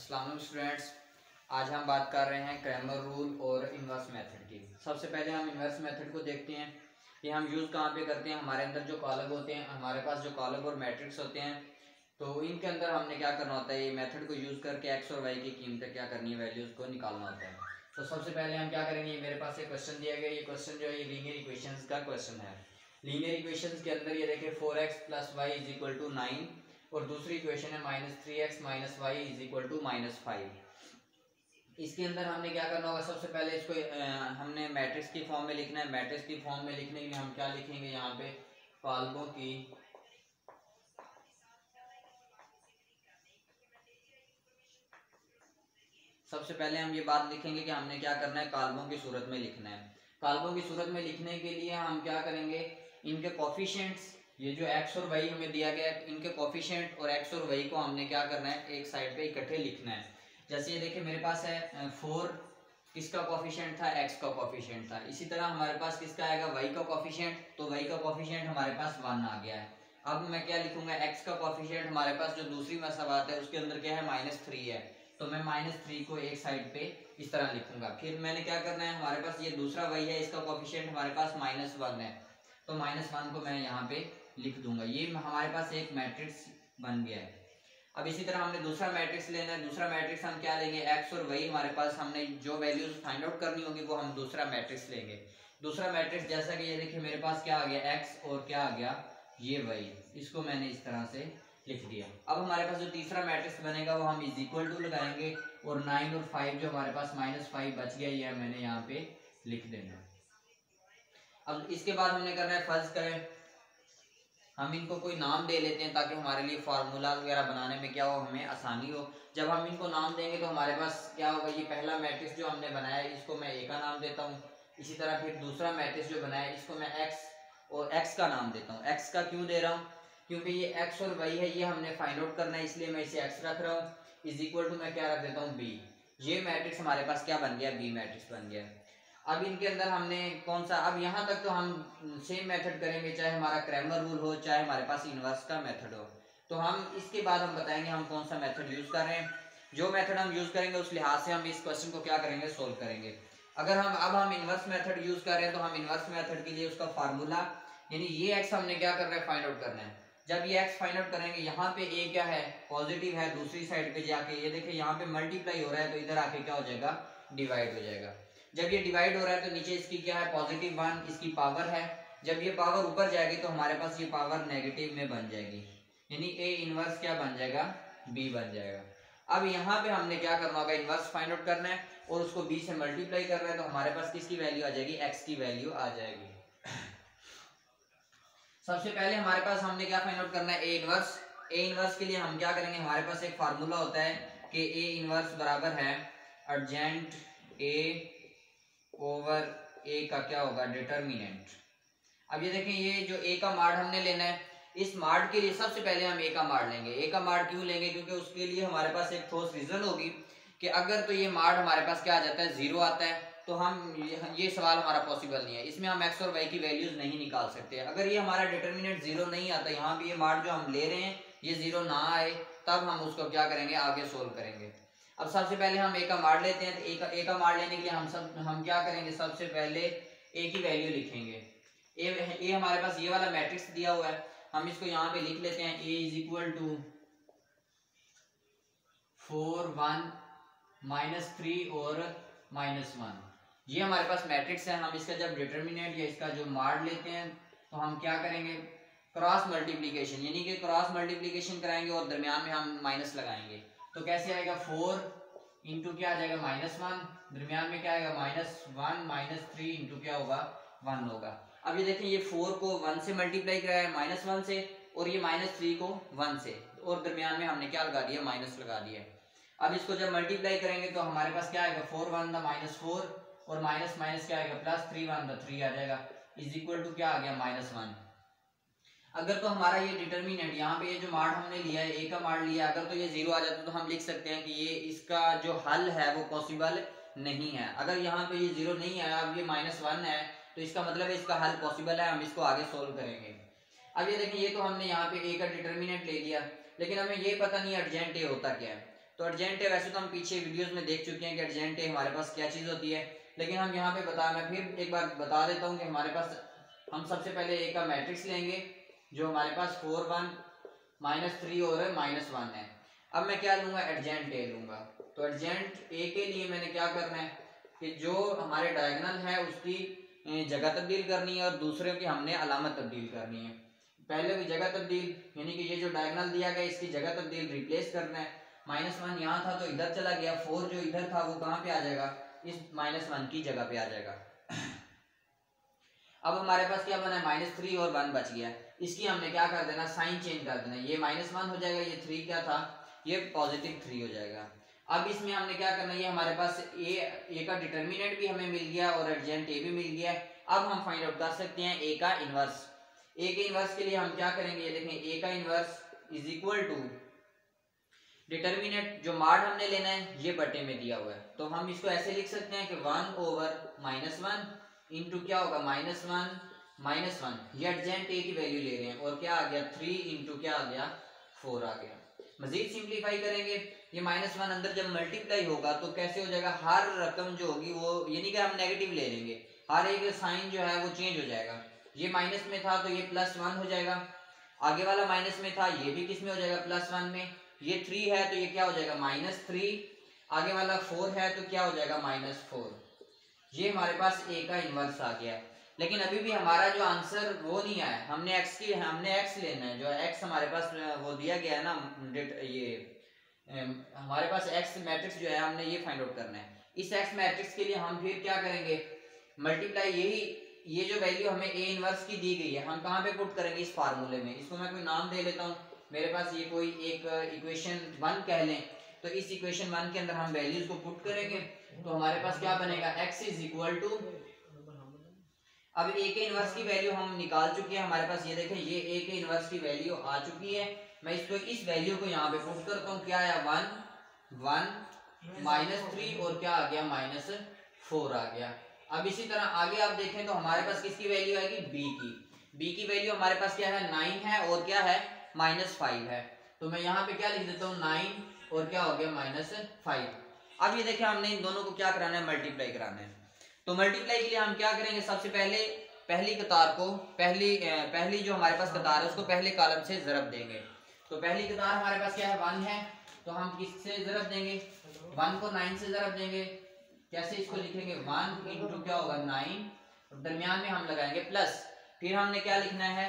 अस्सलाम वालेकुम स्टूडेंट्स, आज हम बात कर रहे हैं क्रैमर रूल और इन्वर्स मेथड की। सबसे पहले हम इन्वर्स मेथड को देखते हैं कि हम यूज़ कहाँ पे करते हैं। हमारे अंदर जो कॉलम होते हैं, हमारे पास जो कॉलम और मैट्रिक्स होते हैं, तो इनके अंदर हमने क्या करना होता है, ये मेथड को यूज़ करके एक्स और वाई की कीमतें क्या करनी है, वैल्यूज़ को निकालना होता है। तो सबसे पहले हम क्या करेंगे, मेरे पास एक क्वेश्चन दिया गया। ये क्वेश्चन जो है ये लीनियर इक्वेशंस का क्वेश्चन है। लीनियर इक्वेशंस के अंदर ये देखिए 4x + y = 9 और दूसरी इक्वेशन है -3x - y = -5। इसके अंदर हमने क्या करना होगा, सबसे पहले इसको हमने मैट्रिक्स की फॉर्म में लिखना है। मैट्रिक्स की फॉर्म में लिखने के लिए हम क्या लिखेंगे, यहाँ पे कॉलमों की सबसे पहले हम ये बात लिखेंगे कि हमने क्या करना है, कॉलमों की सूरत में लिखना है। कॉलमों की सूरत में लिखने के लिए हम क्या करेंगे, इनके कोफिशिएंट्स, ये जो x और y हमें दिया गया है, इनके कोफिशिएंट और x और y को हमने क्या करना है, एक साइड पे इकट्ठे लिखना है। जैसे ये देखिए मेरे पास है 4, किसका कोफिशिएंट था, x का कोफिशिएंट था। इसी तरह हमारे पास किसका आएगा, y का कोफिशिएंट, तो y का कोफिशिएंट हमारे पास 1 आ गया है। अब मैं क्या लिखूंगा, x का कोफिशिएंट हमारे पास जो दूसरी मसावात है उसके अंदर क्या है, -3 है, तो मैं -3 को एक साइड पे इस तरह लिखूंगा। फिर मैंने क्या करना है, हमारे पास ये दूसरा y है, इसका कोफिशिएंट हमारे पास -1 है, तो -1 को मैं यहाँ पे लिख दूंगा। ये हमारे पास एक मैट्रिक्स बन गया है। अब इसी तरह हमने दूसरा मैट्रिक्स लेना है। दूसरा मैट्रिक्स हम क्या लेंगे, x और y हमारे पास हमने जो वैल्यूज फाइंड आउट करनी होगी वो हम दूसरा मैट्रिक्स लेंगे। दूसरा मैट्रिक्स जैसा कि ये देखिए मेरे पास क्या आ गया, x और क्या आ गया, ये y, इसको मैंने इस तरह से लिख दिया। अब हमारे पास जो तीसरा मैट्रिक्स बनेगा वो हम = लगाएंगे और 9 और 5 जो हमारे पास -5 बच गया, ये मैंने यहाँ पे लिख देना। अब इसके बाद हमने करना है, फर्ज करें हम इनको कोई नाम दे लेते हैं ताकि हमारे लिए फार्मूला वगैरह बनाने में क्या हो, हमें आसानी हो। जब हम इनको नाम देंगे तो हमारे पास क्या होगा, ये पहला मैट्रिक्स जो हमने बनाया है इसको मैं a का नाम देता हूँ। इसी तरह फिर दूसरा मैट्रिक्स जो बनाया है इसको मैं x और x का नाम देता हूँ। x का क्यों दे रहा हूँ, क्योंकि ये x और y है, ये हमने फाइंड आउट करना है, इसलिए मैं इसे x रख रहा हूँ। = मैं क्या रख देता हूँ, b। ये मैट्रिक्स हमारे पास क्या बन गया, b मैट्रिक्स बन गया। अब इनके अंदर हमने कौन सा, अब यहाँ तक तो हम सेम मेथड करेंगे, चाहे हमारा क्रैमर रूल हो, चाहे हमारे पास इन्वर्स का मेथड हो। तो हम इसके बाद हम बताएंगे हम कौन सा मेथड यूज कर रहे हैं। जो मेथड हम यूज करेंगे उस लिहाज से हम इस क्वेश्चन को क्या करेंगे, सोल्व करेंगे। अगर हम इन्वर्स मेथड यूज कर रहे हैं तो हम इन्वर्स मेथड के लिए उसका फार्मूला, यानी ये x हमने क्या करना है, फाइंड आउट करना है। जब ये x फाइंड आउट करेंगे, यहाँ पे a क्या है, पॉजिटिव है, दूसरी साइड पे जाके ये देखिए यहाँ पे मल्टीप्लाई हो रहा है, तो इधर आके क्या हो जाएगा, डिवाइड हो जाएगा। जब ये डिवाइड हो रहा है तो नीचे इसकी क्या है, +1 इसकी पावर है। जब ये पावर ऊपर जाएगी तो हमारे पास ये पावर नेगेटिव में बन जाएगी, यानी a इनवर्स क्या बन जाएगा, b बन जाएगा। अब यहाँ पे हमने क्या करना होगा, इनवर्स फाइंड आउट करना है और उसको b से मल्टीप्लाई करना है, तो हमारे पास किसकी वैल्यू आ जाएगी, x की वैल्यू आ जाएगी। सबसे पहले हमारे पास हमने क्या फाइंड आउट करना है, a इनवर्स के लिए हम क्या करेंगे, हमारे पास एक फार्मूला होता है कि a इनवर्स बराबर है अर्जेंट a ओवर a का क्या होगा, डिटर्मिनेंट। अब ये देखें, ये जो a का माड हमने लेना है, इस माड के लिए सबसे पहले हम a का माड लेंगे। a का माड क्यों लेंगे, क्योंकि उसके लिए हमारे पास एक ठोस रीजन होगी कि अगर तो ये माड हमारे पास क्या आ जाता है, 0 आता है, तो हम ये सवाल हमारा पॉसिबल नहीं है, इसमें हम x और y की वैल्यूज नहीं निकाल सकते। अगर ये हमारा डिटर्मिनेंट 0 नहीं आता, यहाँ भी ये माड जो हम ले रहे हैं ये 0 ना आए, तब हम उसको क्या करेंगे, आगे सोल्व करेंगे। अब सबसे पहले हम a का माड लेते हैं, तो a का माड लेने के लिए हम क्या करेंगे, सबसे पहले a की वैल्यू लिखेंगे। a हमारे पास ये वाला मैट्रिक्स दिया हुआ है, हम इसको यहाँ पे लिख लेते हैं, a = 4 1 -3 और -1। ये हमारे पास मैट्रिक्स है। हम इसका जब डिटर्मिनेंट या इसका जो माड लेते हैं तो हम क्या करेंगे, क्रॉस मल्टीप्लीकेशन, यानी कि क्रॉस मल्टीप्लीकेशन कराएंगे और दरमियान में हम माइनस लगाएंगे। तो कैसे आएगा, 4 इंटू क्या आ जाएगा, -1, दरमियान में क्या आएगा, -1 -3 इंटू क्या होगा, 1 होगा। अब ये देखें, ये 4 को 1 से मल्टीप्लाई कराया है, -1 से, और ये -3 को 1 से, और दरमियान में हमने क्या लगा दिया, माइनस लगा दिया। अब इसको जब मल्टीप्लाई करेंगे तो हमारे पास क्या आएगा, 4 1 -4 और माइनस माइनस क्या आएगा, +3 1 3 आ जाएगा, = क्या आ गया, -1। अगर तो हमारा ये डिटर्मिनेंट, यहाँ पे ये जो माड हमने लिया है, a का माड लिया, अगर तो ये 0 आ जाता तो हम लिख सकते हैं कि ये इसका जो हल है वो पॉसिबल नहीं है। अगर यहाँ पे ये 0 नहीं आया, अब ये -1 है, तो इसका मतलब है इसका हल पॉसिबल है, हम इसको आगे सोल्व करेंगे। अब ये देखिए, ये तो हमने यहाँ पे a का डिटर्मिनेंट ले लिया, लेकिन हमें ये पता नहीं अर्जेंट a होता क्या है। तो एडजेंट ए वैसे तो हम पीछे वीडियोस में देख चुके हैं कि एडजेंट ए हमारे पास क्या चीज़ होती है, लेकिन हम यहाँ पे मैं फिर एक बार बता देता हूँ कि हमारे पास हम सबसे पहले ए का मैट्रिक्स लेंगे जो हमारे पास 4 1 -3 और -1 है। अब मैं क्या लूँगा, एडजेंट ए लूँगा। तो एडजेंट ए के लिए मैंने क्या करना है कि जो हमारे डायगोनल है उसकी जगह तब्दील करनी है और दूसरे की हमने अलामत तब्दील करनी है। पहले की जगह तब्दील यानी कि ये जो डायगोनल दिया गया इसकी जगह तब्दील रिप्लेस करना है। -1 यहाँ था तो इधर चला गया, 4 जो इधर था वो कहाँ पे आ जाएगा, इस -1 की जगह पे आ जाएगा। अब हमारे पास क्या बना है, -3 और 1 बच गया। इसकी हमने क्या कर देना, साइन चेंज कर देना, ये -1 हो जाएगा, ये 3 क्या था, ये +3 हो जाएगा। अब इसमें हमने क्या करना है, ये हमारे पास ए का डिटर्मिनेंट भी हमें मिल गया और एडजेंट ए भी मिल गया। अब हम फाइंड आउट कर सकते हैं ए का इनवर्स। ए के इनवर्स के लिए हम क्या करेंगे, ये देखें, ए का inverse is equal to determinant जो मार्ड हमने लेना है ये बटे में दिया हुआ है, तो हम इसको ऐसे लिख सकते हैं कि 1/-1 इंटू क्या होगा, -1 ये एडजेंट ए की वैल्यू ले रहे हैं और क्या आ गया, 3 इंटू क्या आ गया, 4 आ गया। मजीद सिंप्लीफाई करेंगे, ये -1 अंदर जब मल्टीप्लाई होगा तो कैसे हो जाएगा, हर रकम जो होगी वो यानी कि हम नेगेटिव ले लेंगे, हर एक साइन जो है वो चेंज हो जाएगा। ये माइनस में था तो ये +1 हो जाएगा, आगे वाला माइनस में था ये भी किस में हो जाएगा, +1 में। ये 3 है तो ये क्या हो जाएगा, -3, आगे वाला 4 है तो क्या हो जाएगा, -4। ये हमारे पास ए का इनवर्स आ गया। लेकिन अभी भी हमारा जो आंसर वो नहीं आया, हमने एक्स लेना है, जो एक्स हमारे पास वो दिया गया है ना, ये हमारे पास एक्स मैट्रिक्स जो है हमने ये फाइंड आउट करना है। इस एक्स मैट्रिक्स के लिए हम फिर क्या करेंगे, मल्टीप्लाई, ये जो वैल्यू हमें ए इनवर्स की दी गई है हम कहाँ पे पुट करेंगे, इस फार्मूले में। इसको मैं कोई नाम दे लेता हूँ, मेरे पास ये कोई एक इक्वेशन 1 कह लें, तो इस इक्वेशन 1 के अंदर हम वैल्यूज को पुट करेंगे तो हमारे पास क्या बनेगा, x इज इक्वल टू, अब ए के इनवर्स की वैल्यू हम निकाल चुके हैं हमारे पास, ये देखें ये ए के इनवर्स की वैल्यू आ चुकी है। मैं इसको इस वैल्यू को यहाँ पे पुट करता हूँ, क्या आया, 1 -3 और क्या आ गया, -4 आ गया। अब इसी तरह आगे आप देखें तो हमारे पास किसकी वैल्यू आएगी, बी की वैल्यू हमारे पास क्या है, 9 है और क्या है, -5 है। तो मैं यहाँ पे क्या लिख देता हूँ, 9 और क्या हो गया, -5। अब ये देखिए हमने इन दोनों को क्या कराना है, मल्टीप्लाई कराना है। तो मल्टीप्लाई के लिए हम क्या करेंगे, सबसे पहले पहली कतार को पहली जो हमारे पास कतार है उसको पहले कॉलम से ज़रब देंगे। तो पहली कतार हमारे पास क्या है, 1 है, तो हम किससे ज़रब देंगे, 1 को 9 से ज़रब देंगे। कैसे इसको लिखेंगे, 1 इंटू क्या होगा, 9, और दरमियान में हम लगाएंगे प्लस, फिर हमने क्या लिखना है,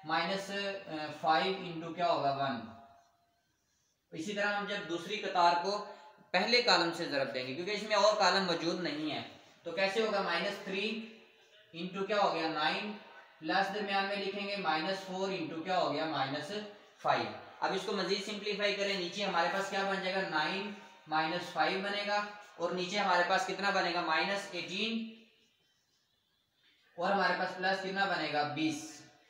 -5 इंटू क्या होगा, 1। इसी तरह हम जब दूसरी कतार को पहले कॉलम से ज़रब देंगे क्योंकि इसमें और कॉलम मौजूद नहीं है, तो कैसे होगा, -3 इंटू क्या हो गया, 9, प्लस दरमियान में लिखेंगे -4 इंटू क्या हो गया, -5। अब इसको मजीद सिंप्लीफाई करें, नीचे हमारे पास क्या बन जाएगा, 9 -5 बनेगा और नीचे हमारे पास कितना बनेगा, -18 और हमारे पास प्लस कितना बनेगा, 20।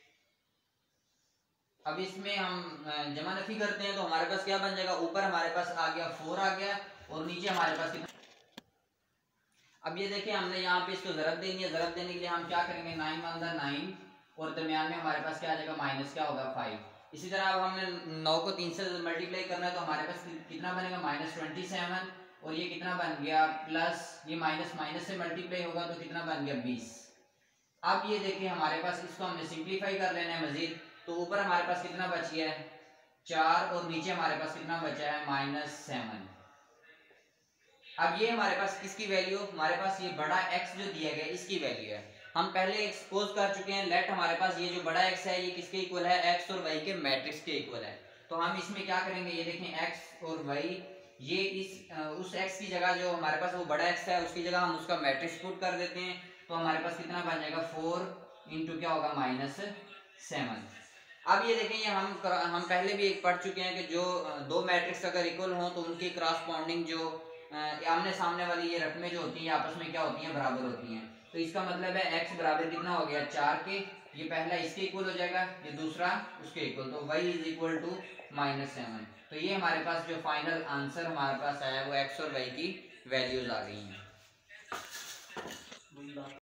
अब इसमें हम जमा नफी करते हैं तो हमारे पास क्या बन जाएगा, ऊपर हमारे पास आ गया 4 आ गया और नीचे हमारे पास कितना। अब ये देखिए हमने यहाँ पे इसको ज़रब देनी है, ज़रब देने के लिए हम क्या करेंगे, 9 × 9 और दरमियान में हमारे पास क्या आ जाएगा, माइनस क्या होगा, 5। इसी तरह अब हमने 9 को 3 से मल्टीप्लाई करना है तो हमारे पास कितना बनेगा, -27 और ये कितना बन गया, प्लस ये माइनस से मल्टीप्लाई होगा तो कितना बन गया, 20। अब ये देखिए हमारे पास इसको हमने सिंप्लीफाई कर लेना है मजीद, तो ऊपर हमारे पास कितना बच गया है, 4 और नीचे हमारे पास कितना बचा है, -7। अब ये हमारे पास किसकी वैल्यू, हमारे पास ये बड़ा x जो दिया गया इसकी वैल्यू है। हम पहले एक्सपोज कर चुके हैं, लेट हमारे पास ये जो बड़ा x है ये किसके इक्वल है, x और y के मैट्रिक्स के इक्वल है। तो हम इसमें क्या करेंगे, ये देखें x और y, ये उस x की जगह जो हमारे पास वो बड़ा x है उसकी जगह हम उसका मैट्रिक्स पुट कर देते हैं, तो हमारे पास कितना बन जाएगा, 4 इंटू क्या होगा, -7। अब ये देखें ये हम पहले भी एक पढ़ चुके हैं कि जो दो मैट्रिक्स अगर इक्वल हों तो उनकी क्रॉसपोंडिंग जो आमने सामने वाली ये रकमें जो होती हैं आपस में क्या होती हैं, बराबर होती हैं। तो इसका मतलब है x बराबर कितना हो गया, 4 के, ये पहला इसके इक्वल हो जाएगा, ये दूसरा उसके इक्वल, तो y इज इक्वल टू -7। तो ये हमारे पास जो फाइनल आंसर हमारे पास आया वो x और y की वैल्यूज आ गई हैं।